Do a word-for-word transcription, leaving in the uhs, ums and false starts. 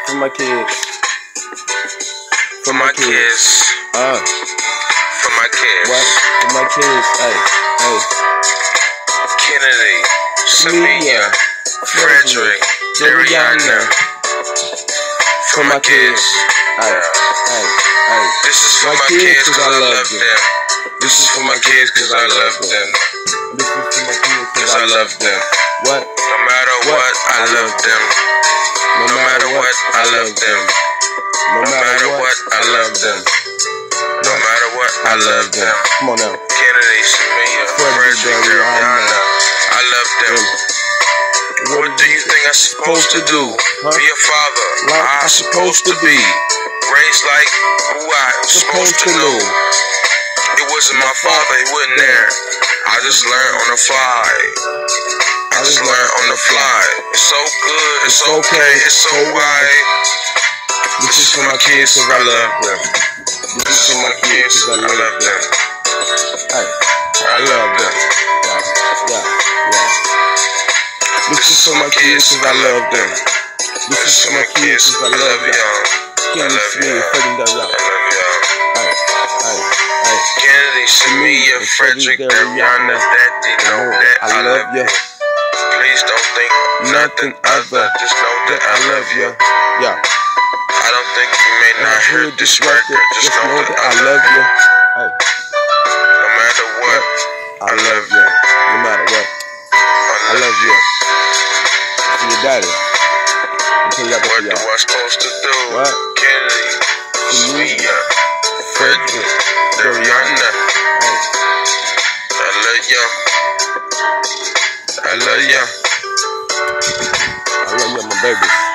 For my kids. For my kids. Uh. For my kids. What? For my kids. Hey. Hey. Kennedy, Samia, Frederick, Dariana. For my kids. Hey. Hey. Hey. This is for my kids cause I love them. This is for my kids cause I love them. This is for my kids Cause I love them. What? No matter what, I love them. No matter what, I love them. No matter what, I love them. No matter what, I love them. Come on now. Kennedy, Samia, Frederick, Dariana. I love them. What do you think I'm supposed to do? Be a father, like I'm supposed to be. Raised like who I'm supposed to know. It wasn't my father, he wasn't there. I just learned on the fly. I just learned on the fly. It's so good, it's okay, it's so wide. This is for my kids cause I love them. This is for my kids cause I love them. Hey. I love them. Yeah. Yeah. Yeah. This is for my kids cause I love them. This is for my kids cause I love y'all. I love y'all. I love y'all. Hey. Hey. Hey. Kennedy, Samia, Frederick, Dariana, that they know that I love you. Please don't think nothing other, just know that I love you. Yeah. I don't think you may not hear this record, just know that I love you. Hey. No matter what, I love you. No matter what, I love you. for your daddy. Until you got What this do I supposed to do? What? Kennedy, Samia, Frederick, Dariana. Hey. I love you. I love you. I love you, my baby.